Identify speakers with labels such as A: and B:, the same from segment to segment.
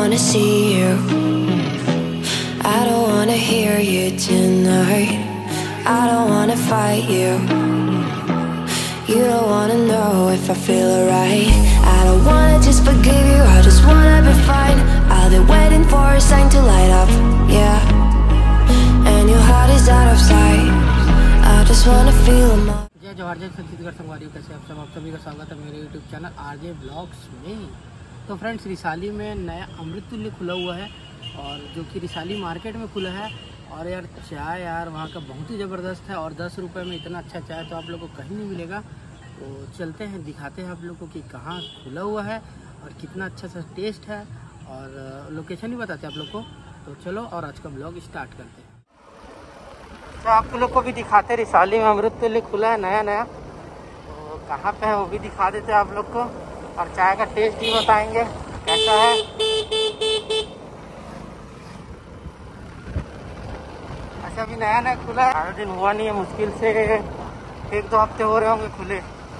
A: wanna see you, I don't wanna hear you tonight. I don't wanna fight you, you don't wanna know if I feel alright. I don't wanna just forgive you, I just wanna be fine. I'll be waiting for a sign to light up, yeah. And your heart is out of sight, I just wanna feel my...
B: जय जवाहर, जय छत्तीसगढ़ संगवारी, कैसे आप सभी का स्वागत है मेरे यूट्यूब चैनल आरजे ब्लॉग्स में। तो फ्रेंड्स, रिसाली में नया अमृततुल्य खुला हुआ है और जो कि रिसाली मार्केट में खुला है। और यार चाय यार वहाँ का बहुत ही ज़बरदस्त है और 10 रुपये में इतना अच्छा चाय तो आप लोग को कहीं नहीं मिलेगा। तो चलते हैं, दिखाते हैं आप लोग को कि कहाँ खुला हुआ है और कितना अच्छा सा टेस्ट है और लोकेशन भी बताते हैं आप लोग को। तो चलो और आज का ब्लॉग स्टार्ट करते हैं। तो आप लोग को भी दिखाते हैं, रिसाली में अमृततुल्य खुला है नया। तो कहाँ पे है वो भी दिखा देते हैं आप लोग को और चाय का टेस्ट भी बताएंगे कैसा है। अच्छा, अभी नया खुला है, 8 दिन हुआ नहीं है, मुश्किल से 1-2 हफ्ते हो रहे होंगे खुले।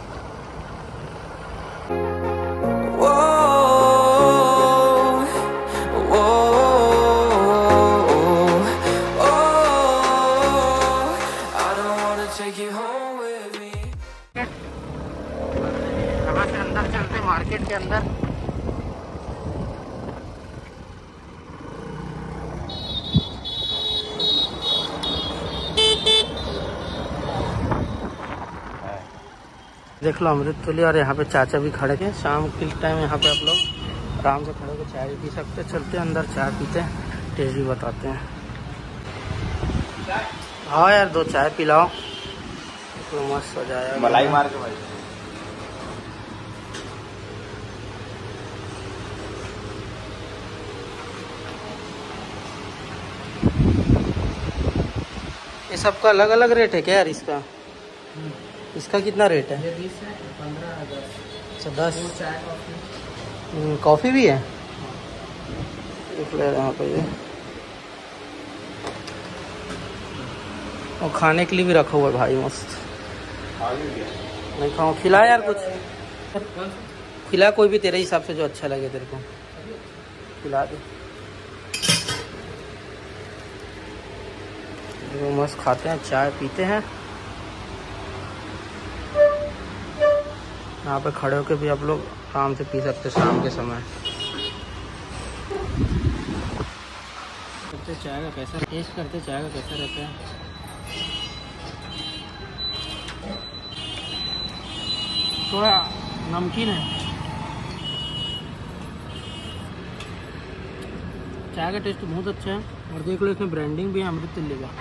B: अंदर चलते मार्केट के अंदर। देख लो अमृततुल्य, और यहाँ पे चाचा भी खड़े हैं। शाम के टाइम यहाँ पे आप लोग आराम से खड़े होकर चाय भी पी सकते हैं। चलते हैं अंदर, चाय पीते हैं, टेस्ट भी बताते हैं। हाँ यार, 2 चाय पिलाओ तो मस्त हो जाएगा। मलाई मार के भाई। ये सबका अलग अलग रेट है क्या यार? इसका कितना रेट है? 20 है, 15, 10। अच्छा 10। कॉफ़ी भी है, देख ले यहाँ पे ये। और खाने के लिए भी रखा हुआ है भाई, मस्त। नहीं खाओ, खिला यार कुछ, खिला कोई भी तेरे हिसाब से जो अच्छा लगे तेरे को खिला दे। तो मस्त खाते हैं, चाय पीते हैं। यहाँ पे खड़े होकर भी आप लोग आराम से पी सकते हैं शाम के समय। करते चाय का कैसा टेस्ट, करते चाय का कैसा रहता है। थोड़ा नमकीन है चाय का, टेस्ट बहुत अच्छा है। और देख लो इसमें ब्रांडिंग भी है अमृततुल्य का।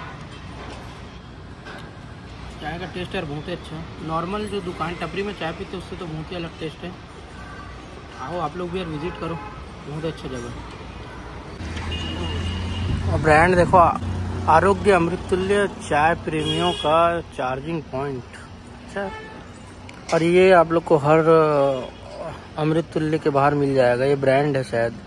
B: चाय का टेस्ट यार बहुत ही अच्छा है। नॉर्मल जो दुकान टपरी में चाय पीते उससे तो बहुत ही अलग टेस्ट है। आओ आप लोग भी यार विजिट करो, बहुत अच्छा जगह। और ब्रांड देखो, आरोग्य अमृततुल्य चाय प्रेमियों का चार्जिंग पॉइंट। अच्छा, और ये आप लोग को हर अमृततुल्य के बाहर मिल जाएगा, ये ब्रांड है शायद।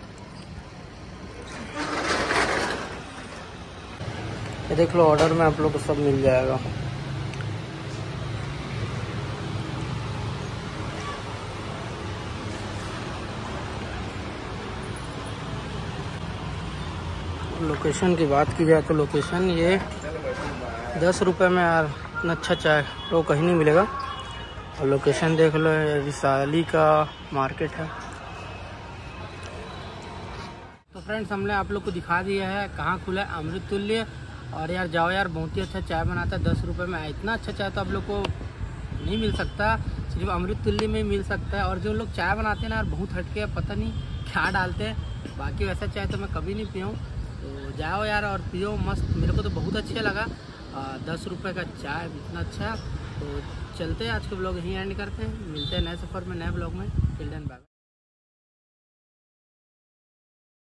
B: ये देख लो, ऑर्डर में आप लोग को सब मिल जाएगा। लोकेशन की बात की जाए तो लोकेशन ये 10 रुपये में यार इतना अच्छा चाय तो कहीं नहीं मिलेगा। और लोकेशन देख लो, रिसाली का मार्केट है। तो फ्रेंड्स, हमने आप लोग को दिखा दिया है कहाँ खुला है अमृततुल्य। और यार जाओ यार, बहुत ही अच्छा चाय बनाता है 10 रुपये में। इतना अच्छा चाय तो आप लोग को नहीं मिल सकता, सिर्फ अमृततुल्य में मिल सकता है। और जो लोग चाय बनाते हैं ना यार, बहुत हटके, पता नहीं क्या डालते हैं। बाकी वैसा चाय तो मैं कभी नहीं पिया हूँ। तो जाओ यार और पियो, मस्त। मेरे को तो बहुत अच्छा लगा, 10 रुपये का चाय इतना अच्छा। तो चलते हैं, आज के ब्लॉग यहीं एंड करते हैं। मिलते हैं नए सफ़र में, नए ब्लॉग में। Till then bye.